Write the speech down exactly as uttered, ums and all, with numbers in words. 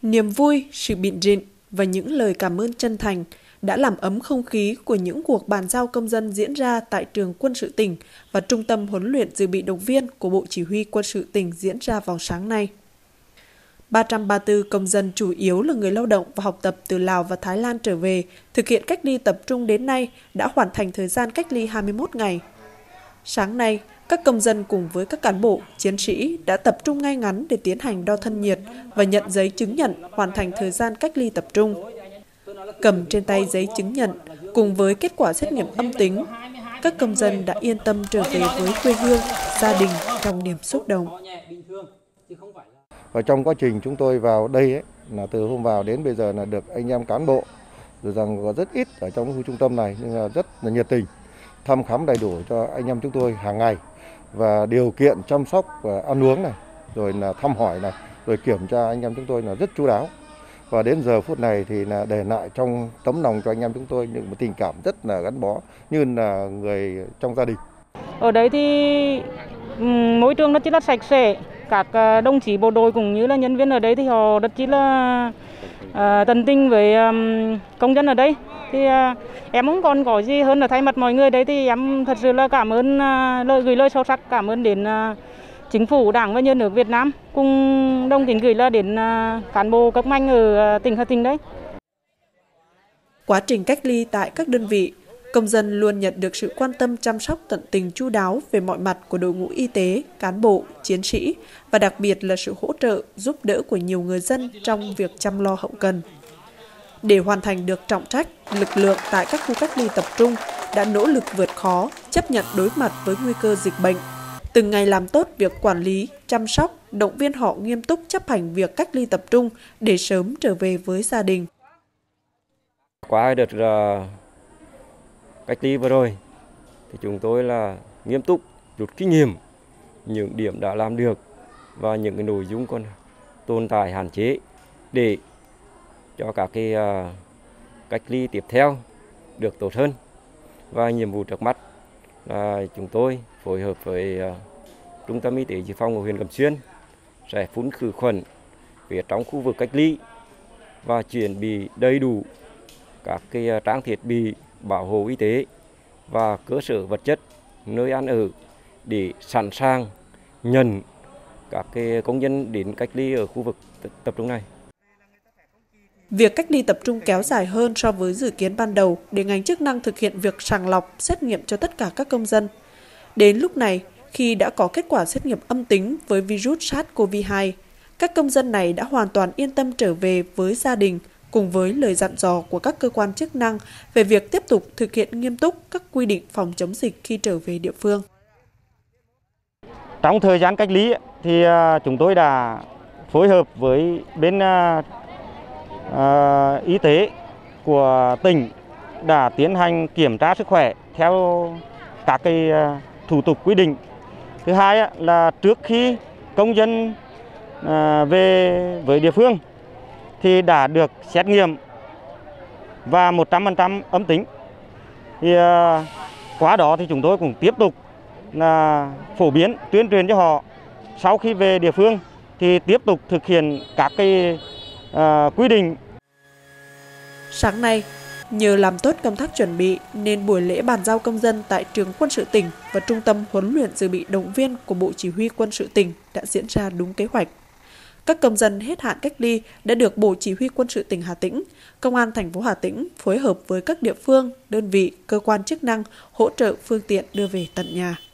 Niềm vui, sự bịn rịn và những lời cảm ơn chân thành đã làm ấm không khí của những cuộc bàn giao công dân diễn ra tại trường quân sự tỉnh và trung tâm huấn luyện dự bị động viên của Bộ Chỉ huy Quân sự tỉnh diễn ra vào sáng nay. ba trăm ba mươi tư công dân chủ yếu là người lao động và học tập từ Lào và Thái Lan trở về, thực hiện cách ly tập trung đến nay đã hoàn thành thời gian cách ly hai mươi mốt ngày. Sáng nay, các công dân cùng với các cán bộ, chiến sĩ đã tập trung ngay ngắn để tiến hành đo thân nhiệt và nhận giấy chứng nhận hoàn thành thời gian cách ly tập trung. Cầm trên tay giấy chứng nhận cùng với kết quả xét nghiệm âm tính, các công dân đã yên tâm trở về với quê hương, gia đình trong niềm xúc động. Và trong quá trình chúng tôi vào đây ấy, là từ hôm vào đến bây giờ là được anh em cán bộ rồi rằng có rất ít ở trong khu trung tâm này nhưng là rất là nhiệt tình thăm khám đầy đủ cho anh em chúng tôi hàng ngày và điều kiện chăm sóc và ăn uống này rồi là thăm hỏi này rồi kiểm tra anh em chúng tôi là rất chu đáo. Và đến giờ phút này thì là để lại trong tấm lòng cho anh em chúng tôi những một tình cảm rất là gắn bó như là người trong gia đình. Ở đấy thì môi trường rất là sạch sẽ, các đồng chí bộ đội cũng như là nhân viên ở đấy thì họ rất là uh, tận tình với um, công dân ở đây. Thì uh, em không còn có gì hơn là thay mặt mọi người đấy thì em thật sự là cảm ơn uh, lời gửi lời sâu sắc cảm ơn đến uh, Chính phủ, Đảng và Nhà nước Việt Nam cùng đồng kính gửi là đến uh, cán bộ cấp ngành ở uh, tỉnh Hà Tĩnh đấy. Quá trình cách ly tại các đơn vị, công dân luôn nhận được sự quan tâm chăm sóc tận tình chu đáo về mọi mặt của đội ngũ y tế, cán bộ, chiến sĩ và đặc biệt là sự hỗ trợ, giúp đỡ của nhiều người dân trong việc chăm lo hậu cần. Để hoàn thành được trọng trách, lực lượng tại các khu cách ly tập trung đã nỗ lực vượt khó, chấp nhận đối mặt với nguy cơ dịch bệnh. Từng ngày làm tốt việc quản lý, chăm sóc, động viên họ nghiêm túc chấp hành việc cách ly tập trung để sớm trở về với gia đình. Qua đợt uh, cách ly vừa rồi, thì chúng tôi là nghiêm túc rút kinh nghiệm những điểm đã làm được và những cái nội dung còn tồn tại hạn chế để cho các cái uh, cách ly tiếp theo được tốt hơn. Và nhiệm vụ trước mắt là chúng tôi phối hợp với uh, Trung tâm Y tế Dự phòng của huyện Cẩm Xuyên sẽ phun khử khuẩn phía trong khu vực cách ly và chuẩn bị đầy đủ các cái uh, trang thiết bị bảo hộ y tế và cơ sở vật chất nơi ăn ở để sẵn sàng nhận các cái công dân đến cách ly ở khu vực tập trung này. Việc cách ly tập trung kéo dài hơn so với dự kiến ban đầu để ngành chức năng thực hiện việc sàng lọc, xét nghiệm cho tất cả các công dân. Đến lúc này, khi đã có kết quả xét nghiệm âm tính với virus SARS-xê o vê hai, các công dân này đã hoàn toàn yên tâm trở về với gia đình cùng với lời dặn dò của các cơ quan chức năng về việc tiếp tục thực hiện nghiêm túc các quy định phòng chống dịch khi trở về địa phương. Trong thời gian cách ly thì chúng tôi đã phối hợp với bên uh, y tế của tỉnh đã tiến hành kiểm tra sức khỏe theo các cái uh, thủ tục quy định. Thứ hai là trước khi công dân uh, về với địa phương thì đã được xét nghiệm và một trăm phần trăm âm tính. Thì uh, qua đó thì chúng tôi cũng tiếp tục là phổ biến tuyên truyền cho họ sau khi về địa phương thì tiếp tục thực hiện các cái uh, quy định. Sáng nay, nhờ làm tốt công tác chuẩn bị nên buổi lễ bàn giao công dân tại trường quân sự tỉnh và trung tâm huấn luyện dự bị động viên của Bộ Chỉ huy Quân sự tỉnh đã diễn ra đúng kế hoạch. Các công dân hết hạn cách ly đã được Bộ Chỉ huy Quân sự tỉnh Hà Tĩnh, Công an thành phố Hà Tĩnh phối hợp với các địa phương, đơn vị, cơ quan chức năng hỗ trợ phương tiện đưa về tận nhà.